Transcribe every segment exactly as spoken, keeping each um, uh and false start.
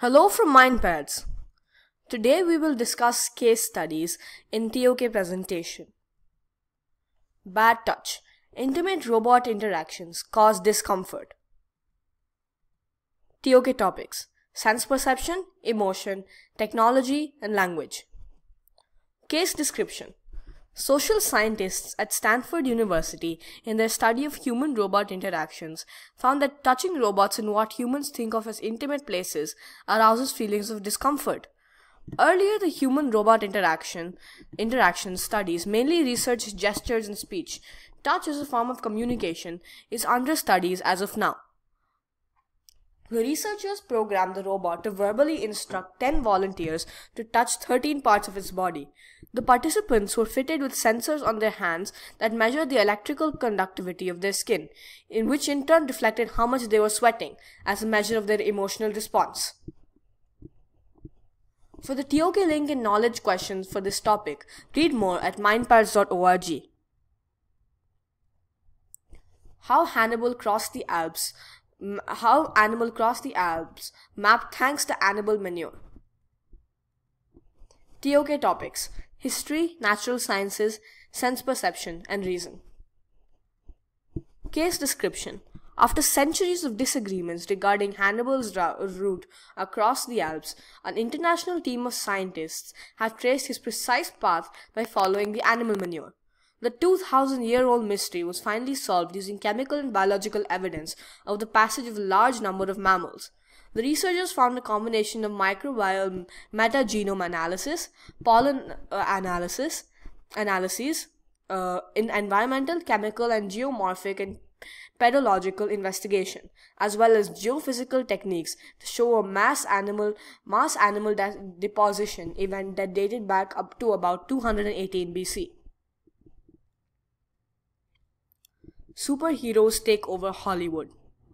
Hello from MindPads. Today we will discuss case studies in T O K presentation. Bad touch. Intimate robot interactions cause discomfort. T O K topics: sense perception, emotion, technology, and language. Case description. Social scientists at Stanford University, in their study of human-robot interactions, found that touching robots in what humans think of as intimate places arouses feelings of discomfort. Earlier, the human-robot interaction interaction studies mainly researched gestures and speech. Touch as a form of communication is under studies as of now. The researchers programmed the robot to verbally instruct ten volunteers to touch thirteen parts of its body. The participants were fitted with sensors on their hands that measured the electrical conductivity of their skin, in which in turn reflected how much they were sweating, as a measure of their emotional response. For the T O K link and knowledge questions for this topic, read more at mindpads dot org. How Hannibal crossed the Alps How Animal Crossed the Alps Map thanks to animal manure. T O K topics: history, natural sciences, sense perception, and reason. Case description. After centuries of disagreements regarding Hannibal's route across the Alps, an international team of scientists have traced his precise path by following the animal manure. The two thousand year old mystery was finally solved using chemical and biological evidence of the passage of a large number of mammals. The researchers found a combination of microbial metagenome analysis, pollen uh, analysis, analyses, uh, in environmental, chemical, and geomorphic and pedological investigation, as well as geophysical techniques to show a mass animal mass animal de deposition event that dated back up to about two hundred eighteen B C. Superheroes take over Hollywood.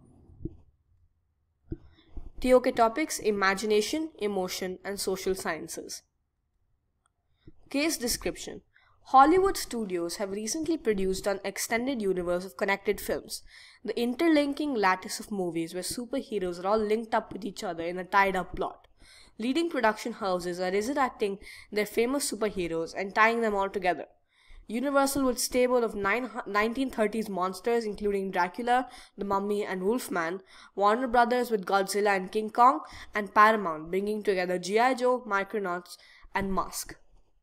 T O K topics: imagination, emotion, and social sciences. Case description. Hollywood studios have recently produced an extended universe of connected films, the interlinking lattice of movies where superheroes are all linked up with each other in a tied-up plot. Leading production houses are resurrecting their famous superheroes and tying them all together. Universal with stable of nineteen thirties monsters including Dracula, the Mummy, and Wolfman, Warner Brothers with Godzilla and King Kong, and Paramount bringing together G I Joe, Micronauts, and Mask.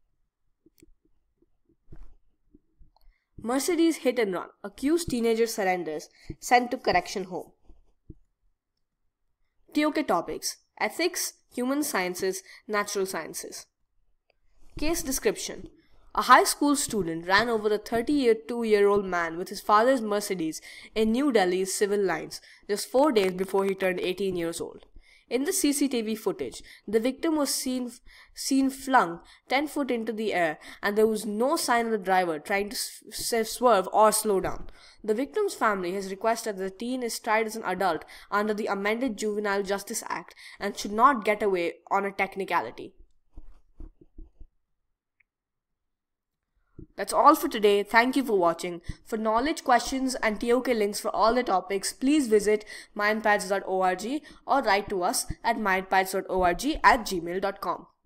Mercedes hit and run. Accused teenager surrenders, sent to correction home. T O K topics: ethics, human sciences, natural sciences. Case description. A high school student ran over a thirty-two year old man with his father's Mercedes in New Delhi's civil lines just four days before he turned eighteen years old. In the C C T V footage, the victim was seen, seen flung ten foot into the air, and there was no sign of the driver trying to swerve or slow down. The victim's family has requested that the teen is tried as an adult under the amended Juvenile Justice Act and should not get away on a technicality. That's all for today. Thank you for watching. For knowledge, questions, and T O K links for all the topics, please visit mindpads dot org or write to us at mindpads dot org at gmail dot com.